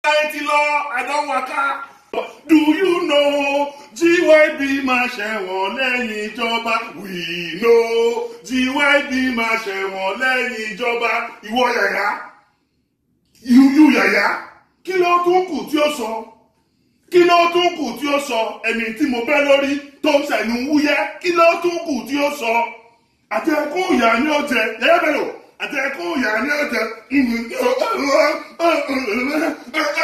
I don't waka. Do you know GYB máa ṣẹ̀wọ̀n lẹ́yìn ìjọba? We know GYB máa ṣẹ̀wọ̀n lẹ́yìn ìjọba. Ìwọ Yàyà. You Yàyà. Kí ló tún kù tí ó sọ? Kí ló tún kù tí ó sọ? Ẹni tí mo bẹ́ lórí tó ń ṣẹ̀nu wúyẹ́. Kí ló tún kù tí ó sọ? Àtẹ̀kùn ìyá ni ó jẹ. Yàyà Bello. Àtẹ̀kùn ìyá ni ó jẹ.